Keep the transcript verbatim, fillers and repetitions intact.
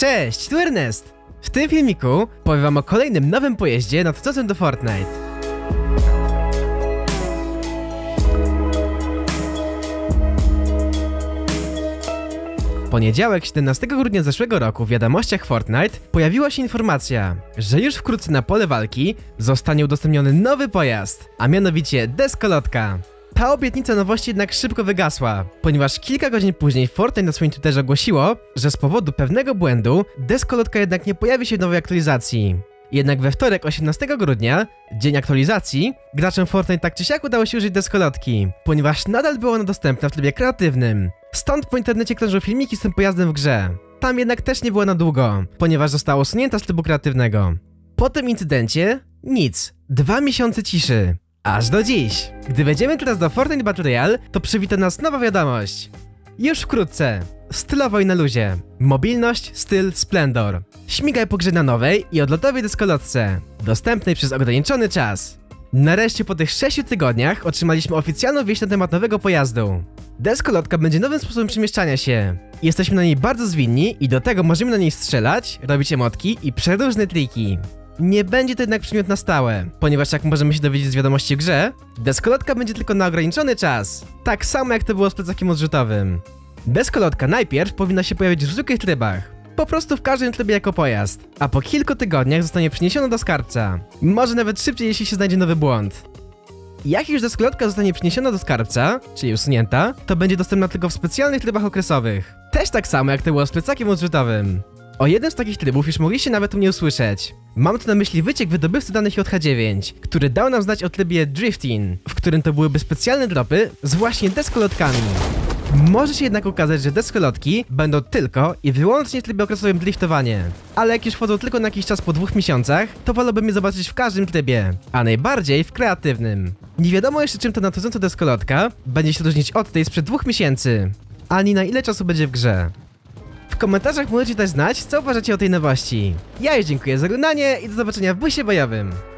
Cześć, tu Ernest! W tym filmiku powiem wam o kolejnym nowym pojeździe nadchodzącym do Fortnite. W poniedziałek, siedemnastego grudnia zeszłego roku w wiadomościach Fortnite pojawiła się informacja, że już wkrótce na pole walki zostanie udostępniony nowy pojazd, a mianowicie deskolotka. Ta obietnica nowości jednak szybko wygasła, ponieważ kilka godzin później Fortnite na swoim Twitterze ogłosiło, że z powodu pewnego błędu deskolotka jednak nie pojawi się w nowej aktualizacji. Jednak we wtorek, osiemnastego grudnia, dzień aktualizacji, graczom Fortnite tak czy siak udało się użyć deskolotki, ponieważ nadal była ona dostępna w trybie kreatywnym. Stąd po internecie krążą filmiki z tym pojazdem w grze. Tam jednak też nie była na długo, ponieważ została usunięta z trybu kreatywnego. Po tym incydencie nic. Dwa miesiące ciszy. Aż do dziś. Gdy wejdziemy teraz do Fortnite Battle Royale, to przywita nas nowa wiadomość. Już wkrótce. Stylowo i na luzie. Mobilność, styl, splendor. Śmigaj po grze na nowej i odlotowej deskolotce, dostępnej przez ograniczony czas. Nareszcie po tych sześciu tygodniach otrzymaliśmy oficjalną wieść na temat nowego pojazdu. Deskolotka będzie nowym sposobem przemieszczania się. Jesteśmy na niej bardzo zwinni i do tego możemy na niej strzelać, robić emotki i przeróżne triki. Nie będzie to jednak przedmiot na stałe, ponieważ jak możemy się dowiedzieć z wiadomości w grze, deskolotka będzie tylko na ograniczony czas. Tak samo jak to było z plecakiem odrzutowym. Deskolotka najpierw powinna się pojawić w zwykłych trybach, po prostu w każdym trybie jako pojazd, a po kilku tygodniach zostanie przeniesiona do skarbca. Może nawet szybciej, jeśli się znajdzie nowy błąd. Jak już deskolotka zostanie przeniesiona do skarbca, czyli usunięta, to będzie dostępna tylko w specjalnych trybach okresowych. Też tak samo jak to było z plecakiem odrzutowym. O jednym z takich trybów już mogliście nawet u mnie usłyszeć. Mam tu na myśli wyciek wydobywcy danych J H dziewięć, który dał nam znać o trybie Drifting, w którym to byłyby specjalne dropy z właśnie deskolotkami. Może się jednak okazać, że deskolotki będą tylko i wyłącznie w trybie okresowym driftowanie. Ale jak już wchodzą tylko na jakiś czas po dwóch miesiącach, to wolałbym je zobaczyć w każdym trybie, a najbardziej w kreatywnym. Nie wiadomo jeszcze, czym ta nadchodząca deskolotka będzie się różnić od tej sprzed dwóch miesięcy, ani na ile czasu będzie w grze. W komentarzach możecie dać znać, co uważacie o tej nowości. Ja już dziękuję za oglądanie i do zobaczenia w busie bojowym.